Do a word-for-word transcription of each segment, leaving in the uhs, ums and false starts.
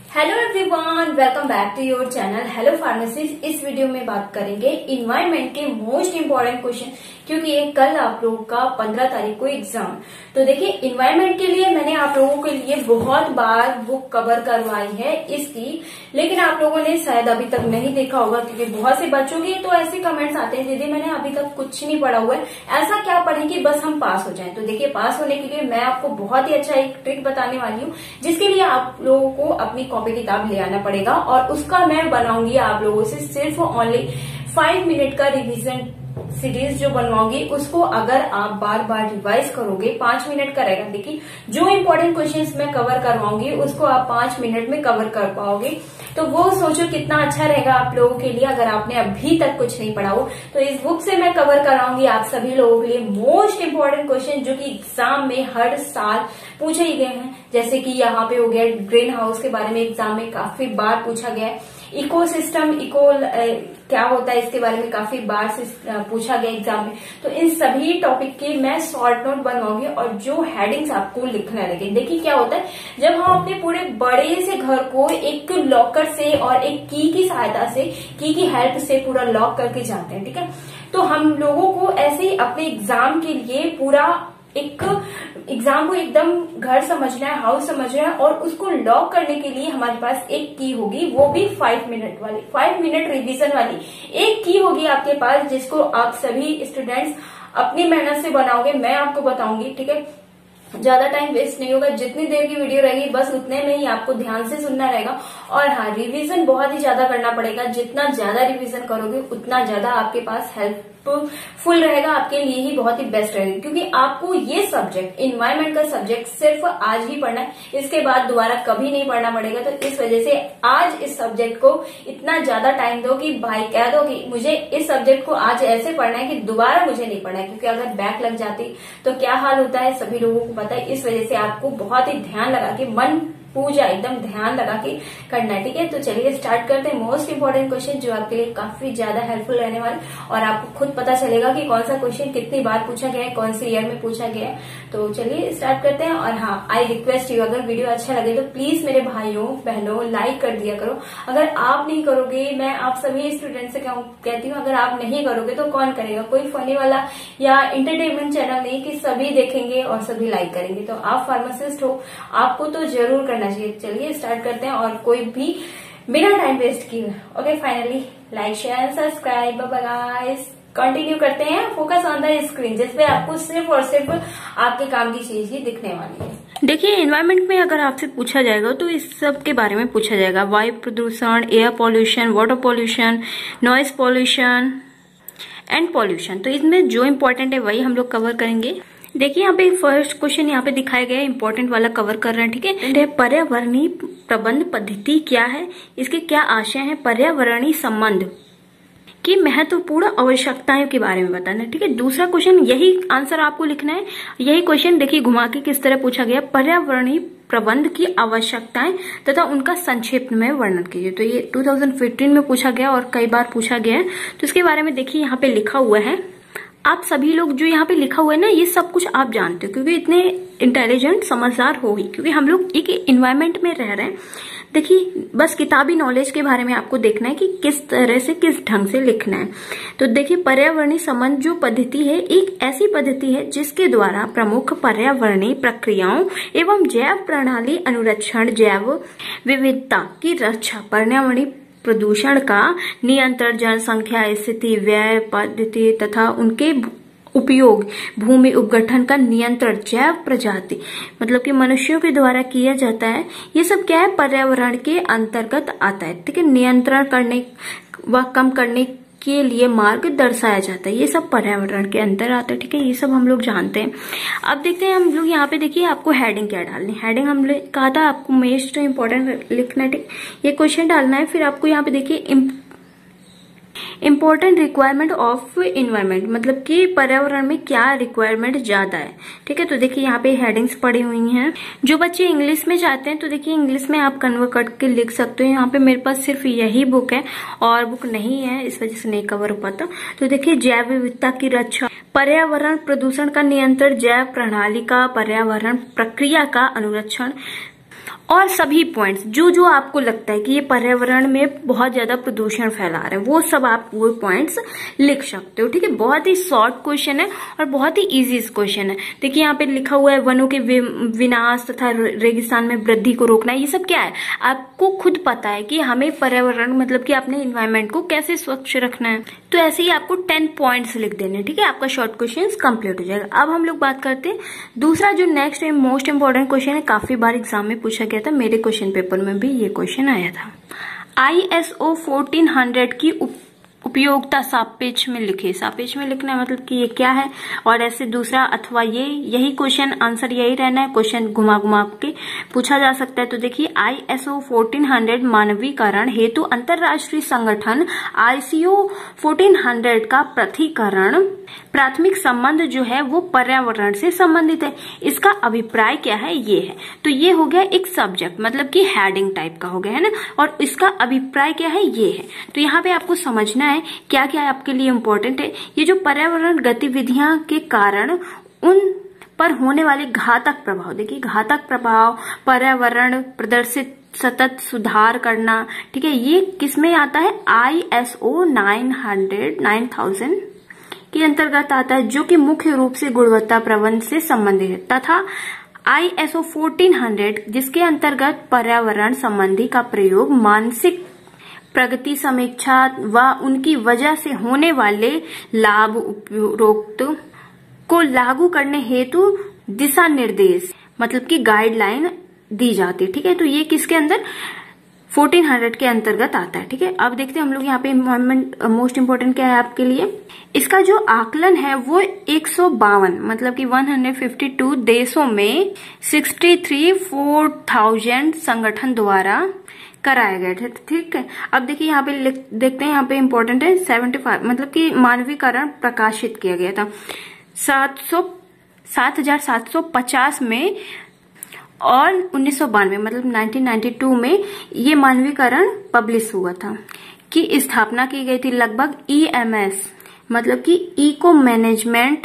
Hello everyone, welcome back to your channel hello pharmacist. इस video में बात करेंगे इन्वायरमेंट के मोस्ट इम्पोर्टेंट क्वेश्चन, क्योंकि ये कल आप लोगों का पंद्रह तारीख को एग्जाम। तो देखिए, इन्वायरमेंट के लिए मैंने आप लोगों के लिए बहुत बार बुक कवर करवाई है इसकी, लेकिन आप लोगों ने शायद अभी तक नहीं देखा होगा, क्योंकि बहुत से बच्चों के तो ऐसे कमेंट्स आते हैं, दीदी मैंने अभी तक कुछ नहीं पढ़ा हुआ है, ऐसा क्या पढ़ें कि बस हम पास हो जाएं। तो देखिए, पास होने के लिए मैं आपको बहुत ही अच्छा एक ट्रिक बताने वाली हूँ, जिसके लिए आप लोगों को अपनी कॉपी किताब ले आना पड़ेगा और उसका मैं बनाऊंगी आप लोगों से सिर्फ ओनली फाइव मिनट का रिवीजन सीरीज जो बनवाऊंगी। उसको अगर आप बार बार रिवाइज करोगे, पांच मिनट का रहेगा। देखिए, जो इम्पोर्टेंट क्वेश्चंस मैं कवर करवाऊंगी उसको आप पांच मिनट में कवर कर पाओगे। तो वो सोचो कितना अच्छा रहेगा आप लोगों के लिए, अगर आपने अभी तक कुछ नहीं पढ़ा हो। तो इस बुक से मैं कवर कराऊंगी आप सभी लोगों के लिए मोस्ट इम्पोर्टेंट क्वेश्चन, जो कि एग्जाम में हर साल पूछे ही गए हैं। जैसे कि यहाँ पे हो गया ग्रीन हाउस के बारे में, एग्जाम में काफी बार पूछा गया है। इकोसिस्टम इको क्या होता है इसके बारे में काफी बार से पूछा गया एग्जाम में। तो इन सभी टॉपिक के मैं शॉर्ट नोट बनवाऊंगी और जो हेडिंग्स आपको लिखने लगे। देखिए क्या होता है, जब हम अपने पूरे बड़े से घर को एक लॉकर से और एक की की सहायता से, की की हेल्प से पूरा लॉक करके जाते हैं, ठीक है। तो हम लोगों को ऐसे ही अपने एग्जाम के लिए पूरा एक एग्जाम को एकदम घर समझना है, हाउस समझना है, और उसको लॉक करने के लिए हमारे पास एक की होगी, वो भी फाइव मिनट वाली, फाइव मिनट रिवीजन वाली एक की होगी आपके पास, जिसको आप सभी स्टूडेंट्स अपनी मेहनत से बनाओगे। मैं आपको बताऊंगी, ठीक है, ज्यादा टाइम वेस्ट नहीं होगा। जितनी देर की वीडियो रहेगी बस उतने में ही आपको ध्यान से सुनना रहेगा। और हाँ, रिवीजन बहुत ही ज्यादा करना पड़ेगा। जितना ज्यादा रिवीजन करोगे उतना ज्यादा आपके पास हेल्प फुल रहेगा, आपके लिए ही बहुत ही बेस्ट रहेगा। क्योंकि आपको ये सब्जेक्ट, इन्वायरमेंट का सब्जेक्ट, सिर्फ आज ही पढ़ना है, इसके बाद दोबारा कभी नहीं पढ़ना पड़ेगा। तो इस वजह से आज इस सब्जेक्ट को इतना ज्यादा टाइम दो कि भाई कह दो कि मुझे इस सब्जेक्ट को आज ऐसे पढ़ना है कि दोबारा मुझे नहीं पढ़ना है, क्योंकि अगर बैक लग जाती तो क्या हाल होता है सभी लोगों को पता है। इस वजह से आपको बहुत ही ध्यान लगा के, मन पूजा एकदम ध्यान लगा के करना है, ठीक है। तो चलिए स्टार्ट करते हैं मोस्ट इम्पोर्टेंट क्वेश्चन, जो आपके लिए काफी ज्यादा हेल्पफुल रहने वाले, और आपको खुद पता चलेगा कि कौन सा क्वेश्चन कितनी बार पूछा गया है, कौन से ईयर में पूछा गया है। तो चलिए स्टार्ट करते हैं। और हाँ, आई रिक्वेस्ट यू, अगर वीडियो अच्छा लगे तो प्लीज मेरे भाइयों बहनों लाइक कर दिया करो। अगर आप नहीं करोगे, मैं आप सभी स्टूडेंट से कहती हूँ, अगर आप नहीं करोगे तो कौन करेगा। कोई फनी वाला या एंटरटेनमेंट चैनल नहीं कि सभी देखेंगे और सभी लाइक करेंगे। तो आप फार्मासिस्ट हो, आपको तो जरूर करना चाहिए। चलिए स्टार्ट करते हैं, और कोई भी बिना टाइम वेस्ट किए। Okay, finally like share subscribe, bye guys. Continue करते हैं, फोकस ऑन द स्क्रीन, जिसपे आपको सिर्फ और सिर्फ आपके काम की चीज ही दिखने वाली है। देखिए, एनवायरनमेंट में अगर आपसे पूछा जाएगा तो इस सब के बारे में पूछा जाएगा। वायु प्रदूषण, air pollution, water pollution, noise pollution and pollution. तो इसमें जो इम्पोर्टेंट है वही हम लोग कवर करेंगे। देखिए, यहाँ पे फर्स्ट क्वेश्चन यहाँ पे दिखाया गया है, इंपॉर्टेंट वाला कवर कर रहे हैं, ठीक है। पर्यावरणीय प्रबंध पद्धति क्या है, इसके क्या आशय है, पर्यावरणीय संबंध की महत्वपूर्ण आवश्यकताएं के बारे में बताना है, ठीक है। दूसरा क्वेश्चन, यही आंसर आपको लिखना है। यही क्वेश्चन देखिए घुमा के किस तरह पूछा गया, पर्यावरणीय प्रबंध की आवश्यकताएं तथा उनका संक्षेप में वर्णन कीजिए। तो ये दो हज़ार पंद्रह में पूछा गया और कई बार पूछा गया है। तो इसके बारे में देखिए यहाँ पे लिखा हुआ है। आप सभी लोग जो यहाँ पे लिखा हुआ है ना, ये सब कुछ आप जानते हो, क्योंकि इतने इंटेलिजेंट समझदार हो ही, क्योंकि हम लोग एक इन्वायरमेंट में रह रहे हैं। देखिए, बस किताबी नॉलेज के बारे में आपको देखना है कि किस तरह से, किस ढंग से लिखना है। तो देखिए, पर्यावरणीय संबंध जो पद्धति है, एक ऐसी पद्धति है जिसके द्वारा प्रमुख पर्यावरणीय प्रक्रियाओं एवं जैव प्रणाली अनुरक्षण, जैव विविधता की रक्षा, पर्यावरणीय प्रदूषण का नियंत्रण, जनसंख्या स्थिति, व्यय पद्धति तथा उनके उपयोग, भूमि उपगठन का नियंत्रण, जैव प्रजाति मतलब कि मनुष्यों के द्वारा किया जाता है। ये सब क्या है, पर्यावरण के अंतर्गत आता है, ठीक है। नियंत्रण करने व कम करने के लिए मार्ग दर्शाया जाता है, ये सब पर्यावरण के अंदर आता है, ठीक है। ये सब हम लोग जानते हैं। अब देखते हैं हम लोग यहाँ पे, देखिए आपको हेडिंग क्या डालनी है। हेडिंग हमने कहा था आपको मोस्ट इम्पोर्टेंट लिखना है, ठीक। ये क्वेश्चन डालना है। फिर आपको यहाँ पे देखिए इम्पोर्टेंट रिक्वायरमेंट ऑफ इन्वायरमेंट, मतलब कि पर्यावरण में क्या रिक्वायरमेंट ज्यादा है, ठीक है। तो देखिए यहाँ पे हेडिंग्स पड़ी हुई हैं। जो बच्चे इंग्लिश में चाहते हैं तो देखिए इंग्लिश में आप कन्वर्ट करके लिख सकते हो। यहाँ पे मेरे पास सिर्फ यही बुक है और बुक नहीं है, इस वजह से नहीं कवर हो पाता। तो देखिए, जैव विविधता की रक्षा, पर्यावरण प्रदूषण का नियंत्रण, जैव प्रणाली का, पर्यावरण प्रक्रिया का अनुरक्षण, और सभी पॉइंट्स जो जो आपको लगता है कि ये पर्यावरण में बहुत ज्यादा प्रदूषण फैला रहा है, वो सब आप वो पॉइंट्स लिख सकते हो। ठीक है, बहुत ही शॉर्ट क्वेश्चन है और बहुत ही इजी क्वेश्चन है। देखिए यहाँ पे लिखा हुआ है वनों के विनाश तथा रेगिस्तान में वृद्धि को रोकना। ये सब क्या है, आपको खुद पता है कि हमें पर्यावरण मतलब कि अपने इन्वायरमेंट को कैसे स्वच्छ रखना है। तो ऐसे ही आपको टेन पॉइंट्स लिख देने। ठीक है, आपका शॉर्ट क्वेश्चन कंप्लीट हो जाएगा। अब हम लोग बात करते हैं दूसरा जो नेक्स्ट मोस्ट इंपोर्टेंट क्वेश्चन है, काफी बार एग्जाम में पूछा गया था, मेरे क्वेश्चन पेपर में भी ये क्वेश्चन आया था। I S O fourteen hundred की उप, उपयोगिता सापेक्ष में लिखे। सापेक्ष में लिखना है मतलब कि ये क्या है, और ऐसे दूसरा अथवा ये, यही क्वेश्चन आंसर यही रहना है। क्वेश्चन घुमा घुमा के पूछा जा सकता है। तो देखिए I S O fourteen hundred मानवीकरण हेतु अंतरराष्ट्रीय संगठन आई सी ओ फोर्टीन हंड्रेड का प्राधिकरण प्राथमिक संबंध जो है वो पर्यावरण से संबंधित है। इसका अभिप्राय क्या है, ये है। तो ये हो गया एक सब्जेक्ट मतलब कि हेडिंग टाइप का हो गया है ना, और इसका अभिप्राय क्या है, ये है। तो यहाँ पे आपको समझना है क्या क्या आपके लिए इम्पोर्टेंट है। ये जो पर्यावरण गतिविधियां के कारण उन पर होने वाले घातक प्रभाव, देखिए घातक प्रभाव, पर्यावरण प्रदर्शित सतत सुधार करना, ठीक है, ये किसमें आता है, I S O nine hundred nine thousand के अंतर्गत आता है, जो कि मुख्य रूप से गुणवत्ता प्रबंधन से संबंधित है, तथा I S O fourteen hundred जिसके अंतर्गत पर्यावरण संबंधी का प्रयोग मानसिक प्रगति समीक्षा व उनकी वजह से होने वाले लाभ उपरोक्त को लागू करने हेतु दिशा निर्देश मतलब कि गाइडलाइन दी जाती है। ठीक है, तो ये किसके अंदर, फोर्टीन हंड्रेड के अंतर्गत आता है। ठीक है, अब देखते हैं हम लोग यहाँ पे इन्वायरमेंट मोस्ट इम्पोर्टेंट क्या है आपके लिए। इसका जो आकलन है वो एक सौ बावन मतलब कि एक सौ बावन देशों में तिरसठ फोर थाउजेंड संगठन द्वारा कराया गया था। ठीक है, अब देखिए यहाँ पे देखते हैं, यहाँ पे इम्पोर्टेंट है पचहत्तर मतलब कि मानवीकरण प्रकाशित किया गया था सात सौ सात हजार सात सौ पचास में, और उन्नीस सौ बानवे मतलब उन्नीस सौ बानवे में ये मानवीकरण पब्लिश हुआ था कि स्थापना की गई थी। लगभग ई एम एस मतलब कि इको मैनेजमेंट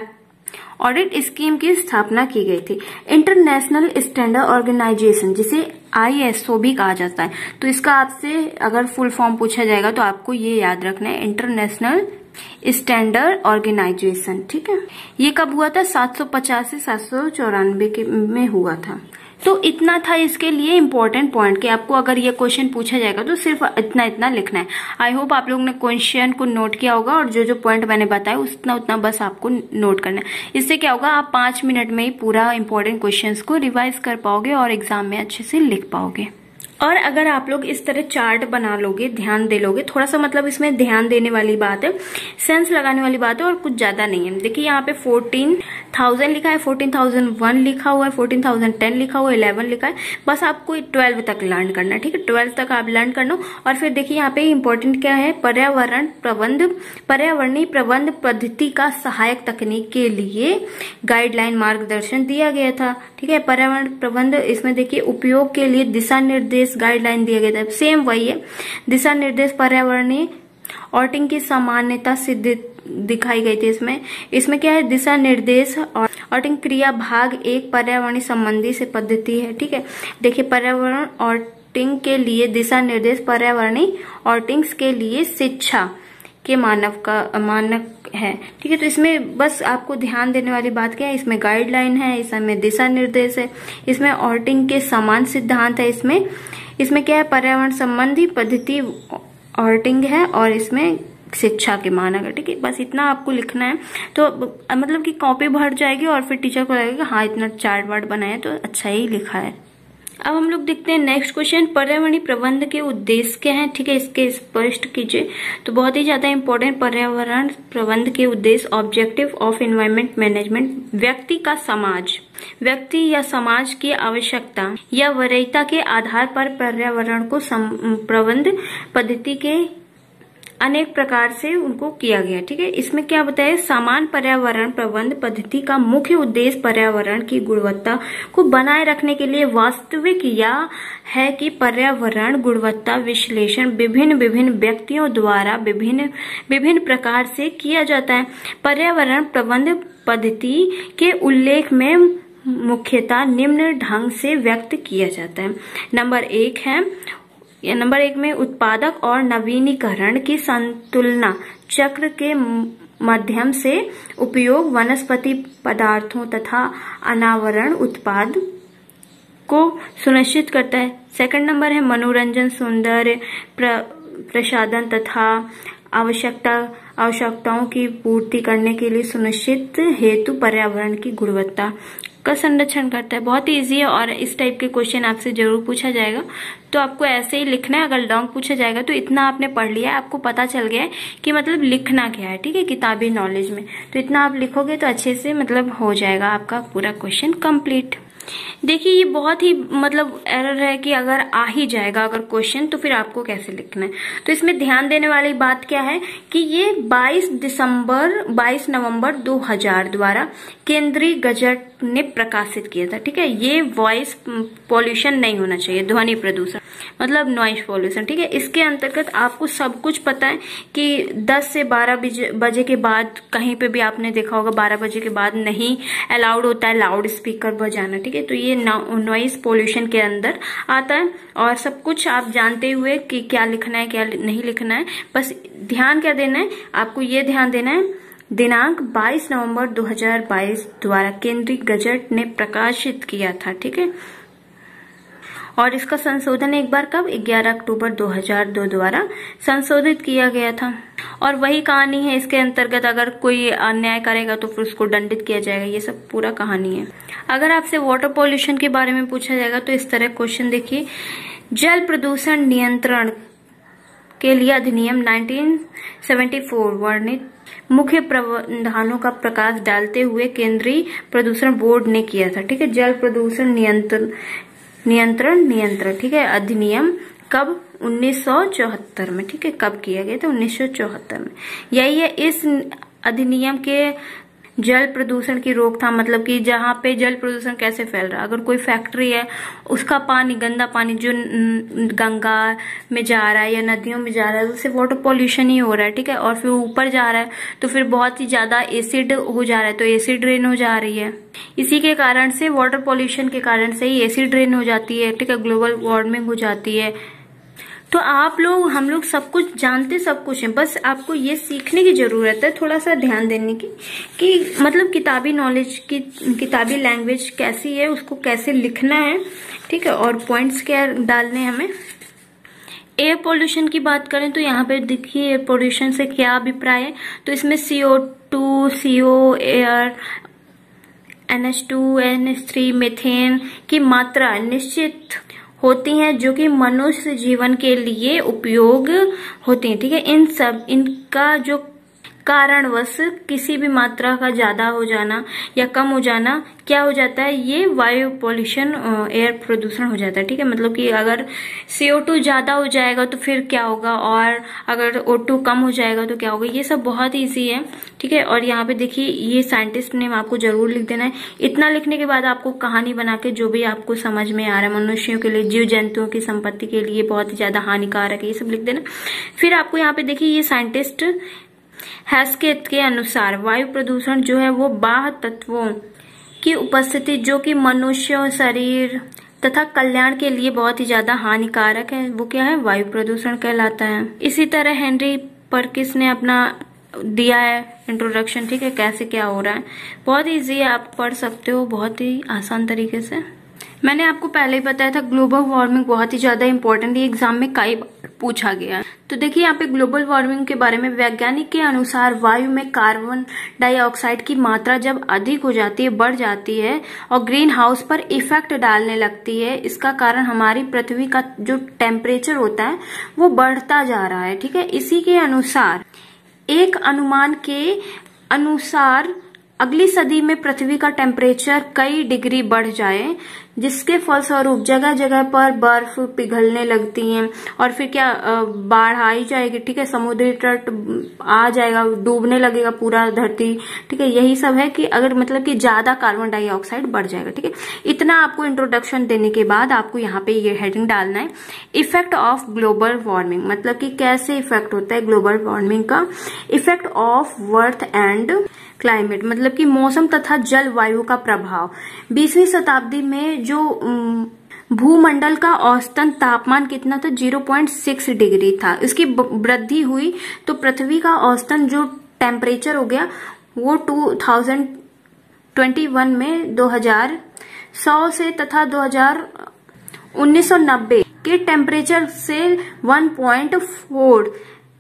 ऑडिट स्कीम की स्थापना की गई थी। इंटरनेशनल स्टैंडर्ड ऑर्गेनाइजेशन जिसे आई एस ओ भी कहा जाता है। तो इसका आपसे अगर फुल फॉर्म पूछा जाएगा तो आपको ये याद रखना है, इंटरनेशनल स्टैंडर्ड ऑर्गेनाइजेशन। ठीक है, ये कब हुआ था, सात सौ पचास से सात सौ चौरानवे में हुआ था। तो इतना था इसके लिए इम्पोर्टेंट पॉइंट कि आपको अगर ये क्वेश्चन पूछा जाएगा तो सिर्फ इतना इतना लिखना है। आई होप आप लोगों ने क्वेश्चन को नोट किया होगा, और जो जो पॉइंट मैंने बताया उतना उतना बस आपको नोट करना है। इससे क्या होगा, आप पांच मिनट में ही पूरा इम्पोर्टेंट क्वेश्चंस को रिवाइज कर पाओगे और एग्जाम में अच्छे से लिख पाओगे। और अगर आप लोग इस तरह चार्ट बना लोगे, ध्यान दे लोगे, थोड़ा सा मतलब इसमें ध्यान देने वाली बात है, सेंस लगाने वाली बात है, और कुछ ज्यादा नहीं है। देखिए यहाँ पे फोर्टीन थाउजेंड लिखा है, फोर्टीन थाउजेंड वन लिखा हुआ है, फोर्टीन थाउजेंड टेन लिखा हुआ है, इलेवन लिखा है। बस आपको ट्वेल्व तक लर्न करना है। ठीक है, ट्वेल्व तक आप लर्न करना। और फिर देखिए यहाँ पे इंपॉर्टेंट क्या है, पर्यावरण प्रबंध पर्यावरणीय प्रबंध पद्धति का सहायक तकनीक के लिए गाइडलाइन मार्गदर्शन दिया गया था। ठीक है, पर्यावरण प्रबंध, इसमें देखिए उपयोग के लिए दिशा निर्देश गाइडलाइन दिया गया था, सेम वही है। दिशा निर्देश पर्यावरणीय ऑडिटिंग की सामान्यता सिद्ध दिखाई गई थी इसमें। इसमें क्या है, दिशा निर्देश और ऑडिटिंग क्रिया भाग एक पर्यावरणीय संबंधी से पद्धति है। ठीक है, देखिए पर्यावरण ऑडिटिंग के लिए दिशा निर्देश, पर्यावरणीय ऑडिटिंग के लिए शिक्षा के मानव का मानक है। ठीक है, तो इसमें बस आपको ध्यान देने वाली बात क्या है, इसमें गाइडलाइन है, इसमें दिशा निर्देश है, इसमें ऑडिटिंग के समान सिद्धांत है, इसमें इसमें क्या है, पर्यावरण संबंधी पद्धति ऑडिटिंग है, और इसमें शिक्षा के मानक है। ठीक है, बस इतना आपको लिखना है। तो मतलब कि कॉपी भर जाएगी और फिर टीचर को लगेगा हाँ इतना चार्ट वार्ट बनाया तो अच्छा ही लिखा है। अब हम लोग देखते हैं नेक्स्ट क्वेश्चन, पर्यावरणीय प्रबंध के उद्देश्य क्या है। ठीक है, इसके स्पष्ट कीजिए। तो बहुत ही ज्यादा इंपॉर्टेंट, पर्यावरण प्रबंध के उद्देश्य, ऑब्जेक्टिव ऑफ एनवायरमेंट मैनेजमेंट, व्यक्ति का समाज व्यक्ति या समाज की आवश्यकता या वरीयता के आधार पर पर्यावरण को प्रबंध पद्धति के अनेक प्रकार से उनको किया गया। ठीक है, इसमें क्या बताया, समान पर्यावरण प्रबंध पद्धति का मुख्य उद्देश्य पर्यावरण की गुणवत्ता को बनाए रखने के लिए वास्तविक यह है कि पर्यावरण गुणवत्ता विश्लेषण विभिन्न विभिन्न व्यक्तियों द्वारा विभिन्न विभिन्न प्रकार से किया जाता है। पर्यावरण प्रबंध पद्धति के उल्लेख में मुख्यतः निम्न ढंग से व्यक्त किया जाता है। नंबर एक है नंबर एक में उत्पादक और नवीनीकरण की संतुलना चक्र के माध्यम से उपयोग वनस्पति पदार्थों तथा अनावरण उत्पाद को सुनिश्चित करता है। सेकंड नंबर है मनोरंजन, सौंदर्य प्र, प्रसाधन तथा आवश्यकता आवश्यकताओं की पूर्ति करने के लिए सुनिश्चित हेतु पर्यावरण की गुणवत्ता का संरक्षण करता है। बहुत ही इजी है और इस टाइप के क्वेश्चन आपसे जरूर पूछा जाएगा, तो आपको ऐसे ही लिखना है। अगर लॉन्ग पूछा जाएगा तो इतना आपने पढ़ लिया है, आपको पता चल गया है कि मतलब लिखना क्या है, ठीक है, किताबी नॉलेज में। तो इतना आप लिखोगे तो अच्छे से मतलब हो जाएगा आपका पूरा क्वेश्चन कंप्लीट। देखिए ये बहुत ही मतलब एरर है कि अगर आ ही जाएगा अगर क्वेश्चन तो फिर आपको कैसे लिखना है। तो इसमें ध्यान देने वाली बात क्या है कि ये बाईस दिसंबर बाईस नवंबर दो हज़ार द्वारा केंद्रीय गजट ने प्रकाशित किया था, ठीक है। ये वॉइस पॉल्यूशन नहीं होना चाहिए, ध्वनि प्रदूषण मतलब नॉइज पॉल्यूशन, ठीक है। इसके अंतर्गत आपको सब कुछ पता है कि दस से बारह बजे के बाद कहीं पे भी आपने देखा होगा बारह बजे के बाद नहीं अलाउड होता है लाउड स्पीकर बजाना, ठीक है। तो ये नॉइज पोल्यूशन के अंदर आता है और सब कुछ आप जानते हुए कि क्या लिखना है क्या नहीं लिखना है, बस ध्यान क्या देना है आपको, ये ध्यान देना है दिनांक बाईस नवंबर दो हज़ार बाईस द्वारा केंद्रीय गजट ने प्रकाशित किया था, ठीक है। और इसका संशोधन एक बार कब ग्यारह अक्टूबर दो हज़ार दो द्वारा संशोधित किया गया था। और वही कहानी है, इसके अंतर्गत अगर कोई अन्याय करेगा तो फिर उसको दंडित किया जाएगा, ये सब पूरा कहानी है। अगर आपसे वाटर पॉल्यूशन के बारे में पूछा जाएगा तो इस तरह क्वेश्चन देखिए, जल प्रदूषण नियंत्रण के लिए अधिनियम उन्नीस सौ चौहत्तर वर्णित मुख्य प्रावधानों का प्रकाश डालते हुए केंद्रीय प्रदूषण बोर्ड ने किया था, ठीक है। जल प्रदूषण नियंत्रण नियंत्रण नियंत्रण ठीक है, अधिनियम कब उन्नीस सौ चौहत्तर में, ठीक है। कब किया गया था? उन्नीस सौ चौहत्तर में। यही है इस अधिनियम के जल प्रदूषण की रोकथाम, मतलब कि जहाँ पे जल प्रदूषण कैसे फैल रहा है, अगर कोई फैक्ट्री है उसका पानी गंदा पानी जो गंगा में जा रहा है या नदियों में जा रहा है उससे वाटर पॉल्यूशन ही हो रहा है, ठीक है। और फिर ऊपर जा रहा है तो फिर बहुत ही ज्यादा एसिड हो जा रहा है, तो एसिड रेन हो जा रही है। इसी के कारण से वाटर पॉल्यूशन के कारण से ही एसिड रेन हो जाती है, ठीक है, ग्लोबल वार्मिंग हो जाती है। तो आप लोग हम लोग सब कुछ जानते सब कुछ है, बस आपको ये सीखने की जरूरत है, थोड़ा सा ध्यान देने की कि मतलब किताबी नॉलेज की किताबी लैंग्वेज कैसी है, उसको कैसे लिखना है, ठीक है, और पॉइंट्स क्या डालने हैं हमें। एयर पोल्यूशन की बात करें तो यहाँ पे देखिए एयर पोल्यूशन से क्या अभिप्राय है, तो इसमें C O two, C O, air, N H two, N H three, methane की मात्रा निश्चित होती हैं जो कि मनुष्य जीवन के लिए उपयोग होती हैं, ठीक है। इन सब इनका जो कारणवश किसी भी मात्रा का ज्यादा हो जाना या कम हो जाना क्या हो जाता है, ये वायु पॉल्यूशन एयर प्रदूषण हो जाता है, ठीक है। मतलब कि अगर सी ओ टू ज्यादा हो जाएगा तो फिर क्या होगा, और अगर ओ टू कम हो जाएगा तो क्या होगा, ये सब बहुत इजी है, ठीक है। और यहाँ पे देखिए ये साइंटिस्ट नेम आपको जरूर लिख देना है। इतना लिखने के बाद आपको कहानी बना के जो भी आपको समझ में आ रहा है, मनुष्यों के लिए, जीव जंतुओं की संपत्ति के लिए बहुत ही ज्यादा हानिकारक है, ये सब लिख देना। फिर आपको यहाँ पे देखिए ये साइंटिस्ट हैस्केट के अनुसार वायु प्रदूषण जो है वो बाह्य तत्वों की उपस्थिति जो कि मनुष्य शरीर तथा कल्याण के लिए बहुत ही ज्यादा हानिकारक है, वो क्या है, वायु प्रदूषण कहलाता है। इसी तरह हेनरी पर्किंस ने अपना दिया है इंट्रोडक्शन, ठीक है, कैसे क्या हो रहा है, बहुत इजी है, आप पढ़ सकते हो बहुत ही आसान तरीके से। मैंने आपको पहले ही बताया था ग्लोबल वार्मिंग बहुत ही ज्यादा इंपॉर्टेंट है, एग्जाम में कई बार पूछा गया है। तो देखिए यहाँ पे ग्लोबल वार्मिंग के बारे में वैज्ञानिक के अनुसार वायु में कार्बन डाइऑक्साइड की मात्रा जब अधिक हो जाती है, बढ़ जाती है और ग्रीन हाउस पर इफेक्ट डालने लगती है, इसका कारण हमारी पृथ्वी का जो टेम्परेचर होता है वो बढ़ता जा रहा है, ठीक है। इसी के अनुसार एक अनुमान के अनुसार अगली सदी में पृथ्वी का टेम्परेचर कई डिग्री बढ़ जाए जिसके फलस्वरूप जगह जगह पर बर्फ पिघलने लगती है और फिर क्या बाढ़ आ ही जाएगी, ठीक है, समुद्री तट आ जाएगा, डूबने लगेगा पूरा धरती, ठीक है। यही सब है कि अगर मतलब कि ज्यादा कार्बन डाइऑक्साइड बढ़ जाएगा, ठीक है। इतना आपको इंट्रोडक्शन देने के बाद आपको यहाँ पे ये हेडिंग डालना है, इफेक्ट ऑफ ग्लोबल वार्मिंग, मतलब कि कैसे इफेक्ट होता है ग्लोबल वार्मिंग का, effect of worth and climate, मतलब कि मौसम तथा जलवायु का प्रभाव। बीसवीं शताब्दी में जो भूमंडल का औसतन तापमान कितना था, ज़ीरो पॉइंट सिक्स डिग्री था। इसकी वृद्धि हुई तो पृथ्वी का औसतन जो टेम्परेचर हो गया वो टू थाउजेंड ट्वेंटी वन में दो हजार सौ से तथा दो हजार उन्नीस सौ नब्बे के टेम्परेचर से one point four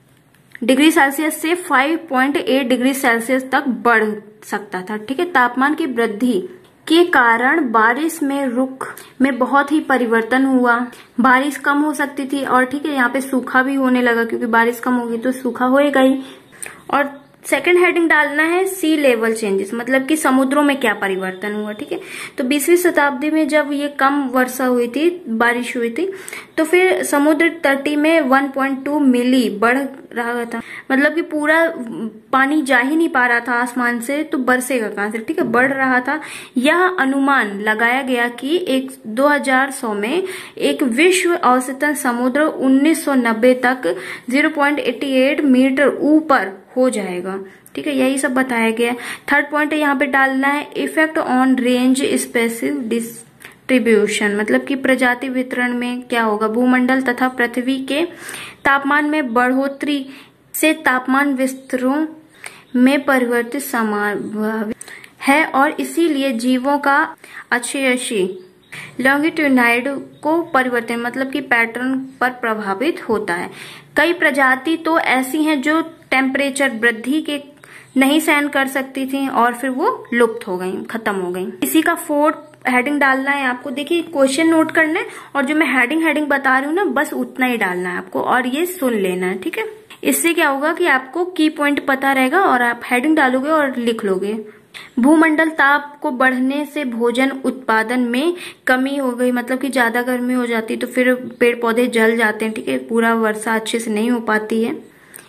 degree Celsius से five point eight degree Celsius तक बढ़ सकता था, ठीक है। तापमान की वृद्धि के कारण बारिश में रुख में बहुत ही परिवर्तन हुआ, बारिश कम हो सकती थी और ठीक है यहाँ पे सूखा भी होने लगा, क्योंकि बारिश कम होगी तो सूखा होएगा ही। और सेकंड हेडिंग डालना है सी लेवल चेंजेस, मतलब कि समुद्रों में क्या परिवर्तन हुआ, ठीक है। तो बीसवीं शताब्दी में जब ये कम वर्षा हुई थी, बारिश हुई थी, तो फिर समुद्र तटी में वन पॉइंट टू मिली बढ़ रहा था, मतलब कि पूरा पानी जा ही नहीं पा रहा था आसमान से, तो बरसेगा कहां से, ठीक है, बढ़ रहा था। यह अनुमान लगाया गया कि एक दो हजार सौ में एक विश्व औसतन समुद्र उन्नीस सौ नब्बे तक zero point eighty eight metre ऊपर हो जाएगा, ठीक है, यही सब बताया गया। थर्ड पॉइंट यहाँ पे डालना है, effect on range species distribution, मतलब कि प्रजाति वितरण में क्या होगा, भूमंडल तथा पृथ्वी के तापमान में बढ़ोतरी से तापमान विस्तरों में परिवर्तित संभावित है और इसीलिए जीवों का अक्षयशी लॉन्गिट्यूडाइड को परिवर्तन, मतलब कि पैटर्न पर प्रभावित होता है। कई प्रजाति तो ऐसी हैं जो टेम्परेचर वृद्धि के नहीं सहन कर सकती थी और फिर वो लुप्त हो गई, खत्म हो गई। इसी का फोर्थ हेडिंग डालना है आपको। देखिए क्वेश्चन नोट करना है और जो मैं हेडिंग हेडिंग बता रही हूँ ना, बस उतना ही डालना है आपको और ये सुन लेना है, ठीक है। इससे क्या होगा कि आपको की पॉइंट पता रहेगा और आप हेडिंग डालोगे और लिख लोगे। भूमंडल ताप को बढ़ने से भोजन उत्पादन में कमी हो गई, मतलब कि ज्यादा गर्मी हो जाती है तो फिर पेड़ पौधे जल जाते हैं, ठीक है, पूरा वर्षा अच्छे से नहीं हो पाती है।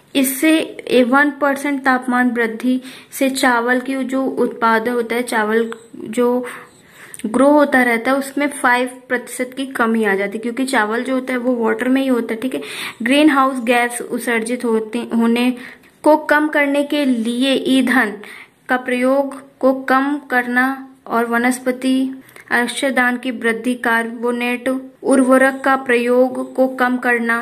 इससे वन परसेंट तापमान वृद्धि से चावल की जो उत्पादन होता है, चावल जो ग्रो होता रहता है उसमें फाइव प्रतिशत की कमी आ जाती है, क्योंकि चावल जो होता है वो वाटर में ही होता है, ठीक है। ग्रीन हाउस गैस उत्सर्जित होते होने को कम करने के लिए ईंधन का प्रयोग को कम करना और वनस्पति अंशदान की वृद्धि, कार्बोनेट उर्वरक का प्रयोग को कम करना,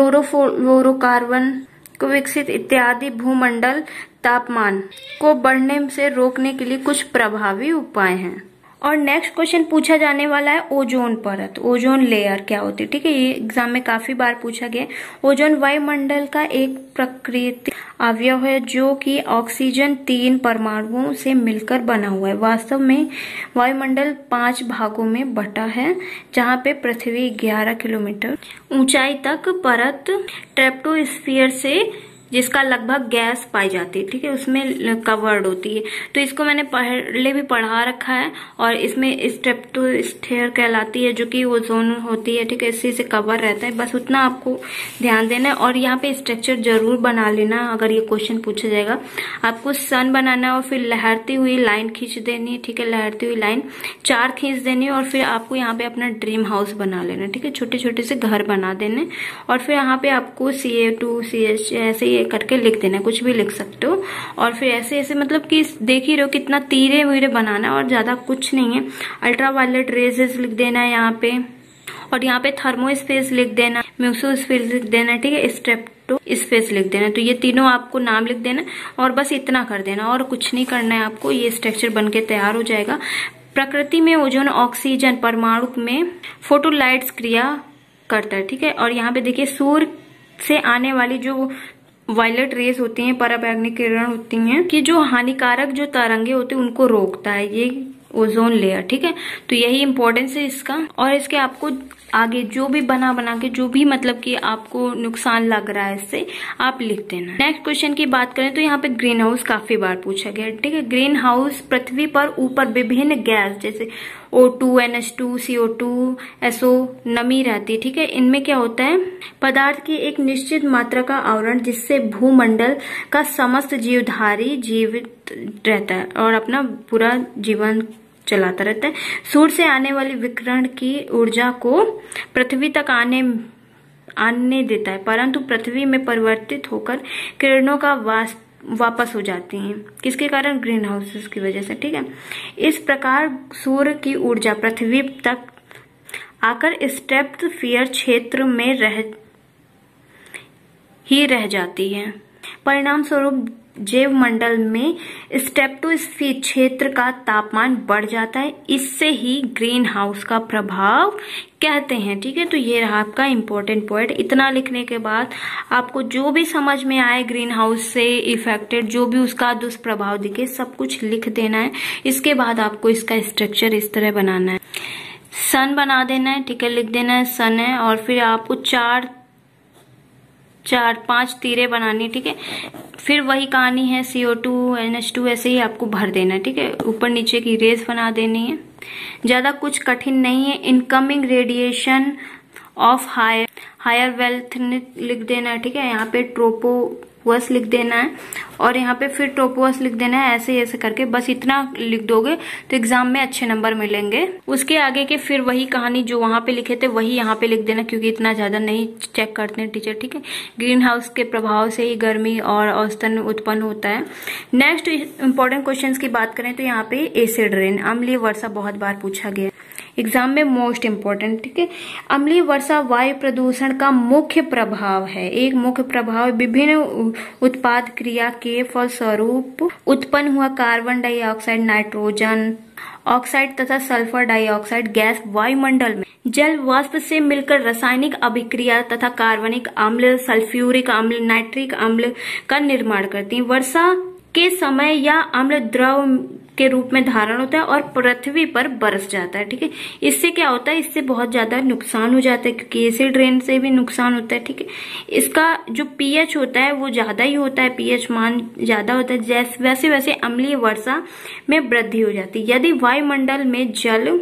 क्लोरोफ्लोरोकार्बन को विकसित इत्यादि भूमंडल तापमान को बढ़ने से रोकने के लिए कुछ प्रभावी उपाय हैं। और नेक्स्ट क्वेश्चन पूछा जाने वाला है ओजोन परत, ओजोन लेयर क्या होती है, ठीक है, ये एग्जाम में काफी बार पूछा गया। ओजोन वायुमंडल का एक प्राकृतिक अवयव है जो कि ऑक्सीजन तीन परमाणुओं से मिलकर बना हुआ है। वास्तव में वायुमंडल पांच भागों में बटा है, जहां पे पृथ्वी ग्यारह किलोमीटर ऊंचाई तक परत ट्रैप्टोस्फीयर से, जिसका लगभग गैस पाई जाती है, ठीक है, उसमें कवर्ड होती है। तो इसको मैंने पहले भी पढ़ा रखा है और इसमें स्ट्रेटोस्फीयर कहलाती है, जो कि ओजोन होती है, ठीक है, इसी से कवर रहता है। बस उतना आपको ध्यान देना है और यहाँ पे स्ट्रक्चर जरूर बना लेना अगर ये क्वेश्चन पूछा जाएगा। आपको सन बनाना है और फिर लहरती हुई लाइन खींच देनी है, ठीक है, लहरती हुई लाइन चार खींच देनी है और फिर आपको यहाँ पे अपना ड्रीम हाउस बना लेना, ठीक है, छोटे छोटे से घर बना देने और फिर यहाँ पे आपको सी ए टू सी एच ऐसे करके लिख देना, कुछ भी लिख सकते हो। और फिर ऐसे ऐसे मतलब कि देख ही रहे हो कितना तीरे वीरे बनाना है और ज्यादा कुछ नहीं है। अल्ट्रावायलेट रेजेस लिख देना है यहाँ पे और यहाँ पे थर्मोस्पेस लिख देना, म्यूसोस्फीयर लिख देना, ठीक है, स्ट्रेप्टो स्पेस लिख देना। तो ये तीनों आपको नाम लिख देना और बस इतना कर देना और कुछ नहीं करना है आपको। ये स्ट्रक्चर बन के तैयार हो जाएगा। प्रकृति में ओजोन ऑक्सीजन परमाणु में फोटोलाइट्स क्रिया करता है, ठीक है। और यहाँ पे देखिए सूर्य से आने वाली जो वायलेट रेज होती हैं, पराबैंगनी किरण होती हैं, कि जो हानिकारक जो तरंगे होती हैं उनको रोकता है ये ओजोन लेयर, ठीक है। तो यही इंपॉर्टेंस है इसका। और इसके आपको आगे जो भी बना बना के जो भी मतलब कि आपको नुकसान लग रहा है इससे आप लिख देना। नेक्स्ट क्वेश्चन की बात करें तो यहाँ पे ग्रीन हाउस काफी बार पूछा गया, ठीक है। ग्रीन हाउस पृथ्वी पर ऊपर विभिन्न गैस जैसे O two, N H two, C O two, S O नमी रहती है, ठीक है। इनमें क्या होता है, पदार्थ की एक निश्चित मात्रा का आवरण जिससे भूमंडल का समस्त जीवधारी जीवित रहता है और अपना पूरा जीवन चलाता रहता है। सूर्य से आने वाली विकिरण की ऊर्जा को पृथ्वी तक आने आने देता है, परंतु पृथ्वी में परिवर्तित होकर किरणों का वाष्प वापस हो जाती हैं। किसके कारण, ग्रीन हाउसेस की वजह से, ठीक है। इस प्रकार सूर्य की ऊर्जा पृथ्वी तक आकर स्ट्रेटोस्फीयर क्षेत्र में रह ही रह जाती है। परिणाम स्वरूप जैव मंडल में स्ट्रेटोस्फीयर क्षेत्र का तापमान बढ़ जाता है। इससे ही ग्रीन हाउस का प्रभाव कहते हैं, ठीक है। तो ये रहा आपका इम्पोर्टेंट पॉइंट। इतना लिखने के बाद आपको जो भी समझ में आए ग्रीन हाउस से इफेक्टेड, जो भी उसका दुष्प्रभाव दिखे, सब कुछ लिख देना है। इसके बाद आपको इसका स्ट्रक्चर इस तरह बनाना है। सन बना देना है, ठीक है, लिख देना है सन है, और फिर आपको चार चार पांच तीरे बनानी है, ठीक है। फिर वही कहानी है, C O two, N H two, ऐसे ही आपको भर देना है, ठीक है। ऊपर नीचे की रेस बना देनी है, ज्यादा कुछ कठिन नहीं है। Incoming radiation of higher higher wealth लिख देना है, ठीक है। यहाँ पे ट्रोपोवस लिख देना है और यहाँ पे फिर ट्रोपोवस लिख देना है, ऐसे ऐसे करके बस इतना लिख दोगे तो एग्जाम में अच्छे नंबर मिलेंगे। उसके आगे के फिर वही कहानी जो वहां पे लिखे थे वही यहाँ पे लिख देना, क्योंकि इतना ज्यादा नहीं चेक करते हैं टीचर, ठीक है। ग्रीन हाउस के प्रभाव से ही गर्मी और औसतन उत्पन्न होता है। नेक्स्ट इंपॉर्टेंट क्वेश्चन की बात करें तो यहाँ पे एसिड रेन, अम्लीय वर्षा बहुत बार पूछा गया एग्जाम में, मोस्ट इम्पोर्टेंट, ठीक है। अम्लीय वर्षा वायु प्रदूषण का मुख्य प्रभाव है। एक मुख्य प्रभाव विभिन्न उत्पाद क्रिया के फलस्वरूप उत्पन्न हुआ कार्बन डाइऑक्साइड, नाइट्रोजन ऑक्साइड तथा सल्फर डाइऑक्साइड गैस वायुमंडल में जल वाष्प से मिलकर रासायनिक अभिक्रिया तथा कार्बनिक अम्ल, सल्फ्यूरिक अम्ल, नाइट्रिक अम्ल का निर्माण करती है। वर्षा के समय या अम्ल द्रव के रूप में धारण होता है और पृथ्वी पर बरस जाता है, ठीक है। इससे क्या होता है, इससे बहुत ज्यादा नुकसान हो जाता है, क्योंकि एसिड रेन से भी नुकसान होता है, ठीक है। इसका जो पीएच होता है वो ज्यादा ही होता है, पीएच मान ज्यादा होता है, जैसे वैसे वैसे अम्लीय वर्षा में वृद्धि हो जाती है। यदि वायुमंडल में जल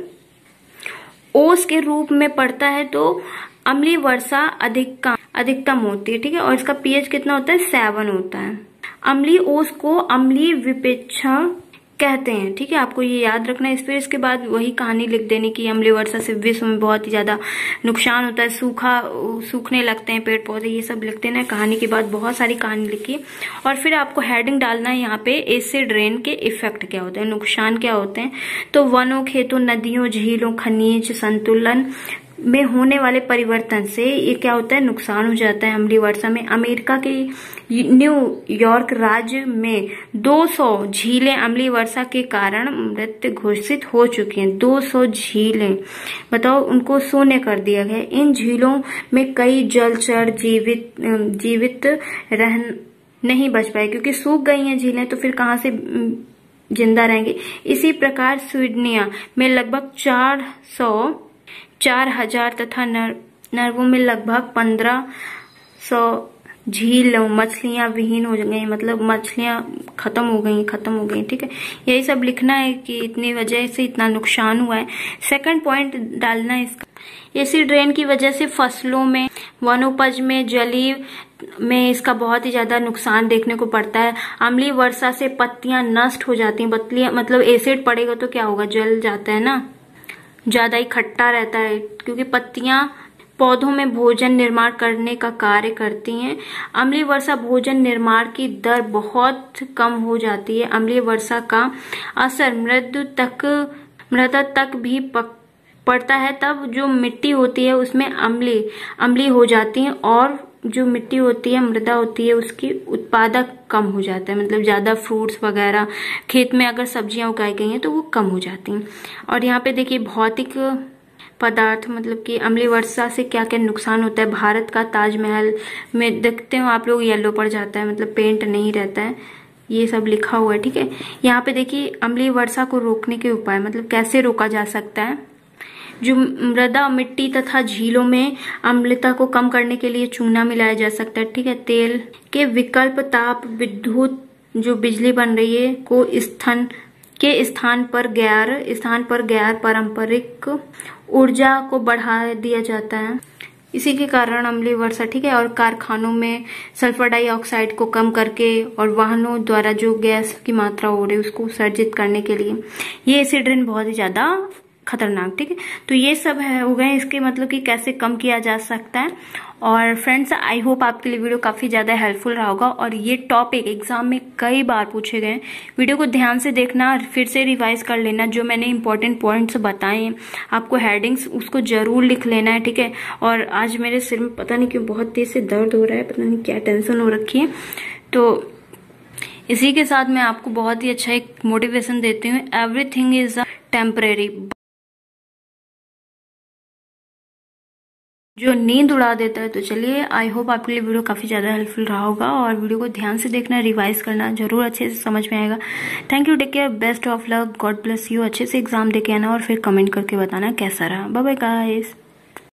ओस के रूप में पड़ता है तो अम्लीय वर्षा अधिक अधिकतम होती है, ठीक है। और इसका पीएच कितना होता है, सेवन होता है। अम्लीय ओस को अम्लीय विपेक्षा कहते हैं, ठीक है। आपको ये याद रखना है। इस फिर इसके बाद वही कहानी लिख देनी कि अम्लीय वर्षा से विश्व में बहुत ही ज्यादा नुकसान होता है, सूखा सूखने लगते हैं पेड़ पौधे, ये सब लिख देना है। कहानी के बाद बहुत सारी कहानी लिखी और फिर आपको हेडिंग डालना है यहाँ पे, एसिड रेन के इफेक्ट क्या होते हैं, नुकसान क्या होते हैं। तो वनों, खेतों, नदियों, झीलों, खनिज संतुलन में होने वाले परिवर्तन से ये क्या होता है, नुकसान हो जाता है अम्लीय वर्षा में। अमेरिका के न्यूयॉर्क राज्य में दो सौ झीलें अम्लीय वर्षा के कारण मृत घोषित हो चुकी हैं। दो सौ झीलें, बताओ, उनको शून्य कर दिया गया। इन झीलों में कई जलचर जीवित जीवित रह नहीं बच पाए, क्योंकि सूख गई हैं झीलें, तो फिर कहाँ से जिंदा रहेंगे। इसी प्रकार स्वीडनिया में लगभग चार सौ चार हजार तथा नर, नरवों में लगभग पंद्रह सौ झील मछलियां विहीन हो गई, मतलब मछलियां खत्म हो गई खत्म हो गई ठीक है। यही सब लिखना है कि इतनी वजह से इतना नुकसान हुआ है। सेकंड पॉइंट डालना है इसका, एसिड रेन की वजह से फसलों में, वनोपज में, जलीय में इसका बहुत ही ज्यादा नुकसान देखने को पड़ता है। अम्लीय वर्षा से पत्तियां नष्ट हो जाती हैं। पत्तियां मतलब एसिड पड़ेगा तो क्या होगा, जल जाता है ना, ज्यादा ही खट्टा रहता है, क्योंकि पत्तियां पौधों में भोजन निर्माण करने का कार्य करती हैं। अम्लीय वर्षा भोजन निर्माण की दर बहुत कम हो जाती है। अम्लीय वर्षा का असर मृदा तक मृदा तक भी पड़ता है। तब जो मिट्टी होती है उसमें अम्लीय अम्लीय हो जाती है और जो मिट्टी होती है, मृदा होती है, उसकी उत्पादक कम हो जाता है। मतलब ज्यादा फ्रूट्स वगैरह खेत में अगर सब्जियां उगाई गई हैं तो वो कम हो जाती हैं। और यहाँ पे देखिए भौतिक पदार्थ, मतलब कि अम्लीय वर्षा से क्या क्या नुकसान होता है। भारत का ताजमहल में देखते हो आप लोग, येलो पड़ जाता है, मतलब पेंट नहीं रहता है। ये सब लिखा हुआ है ठीक है। यहाँ पे देखिए अम्लीय वर्षा को रोकने के उपाय, मतलब कैसे रोका जा सकता है। जो मृदा, मिट्टी तथा झीलों में अम्लता को कम करने के लिए चूना मिलाया जा सकता है, ठीक है। तेल के विकल्प ताप विद्युत जो बिजली बन रही है को स्थान के स्थान पर गैर स्थान पर गैर पारंपरिक ऊर्जा को बढ़ा दिया जाता है, इसी के कारण अम्लीय वर्षा, ठीक है। और कारखानों में सल्फर डाइऑक्साइड को कम करके और वाहनों द्वारा जो गैस की मात्रा हो रही है उसको सर्जित करने के लिए ये एसिड रेन बहुत ही ज्यादा खतरनाक, ठीक है। तो ये सब है हो गए इसके मतलब कि कैसे कम किया जा सकता है। और फ्रेंड्स, आई होप आपके लिए वीडियो काफी ज्यादा हेल्पफुल रहा होगा और ये टॉपिक एग्जाम में कई बार पूछे गए। वीडियो को ध्यान से देखना, फिर से रिवाइज कर लेना, जो मैंने इंपॉर्टेंट पॉइंट्स बताए हैं आपको हेडिंग्स उसको जरूर लिख लेना है, ठीक है। और आज मेरे सिर में पता नहीं क्यों बहुत तेज से दर्द हो रहा है, पता नहीं क्या टेंशन हो रखी है। तो इसी के साथ मैं आपको बहुत ही अच्छा एक मोटिवेशन देती हूँ, एवरीथिंग इज अ टेम्परेरी। जो नींद उड़ा देता है। तो चलिए, आई होप आपके लिए वीडियो काफी ज्यादा हेल्पफुल रहा होगा और वीडियो को ध्यान से देखना, रिवाइज करना, जरूर अच्छे से समझ में आएगा। Thank you, take care, best of luck, God bless you. अच्छे से एग्जाम देके आना और फिर कमेंट करके बताना कैसा रहा। Bye bye guys.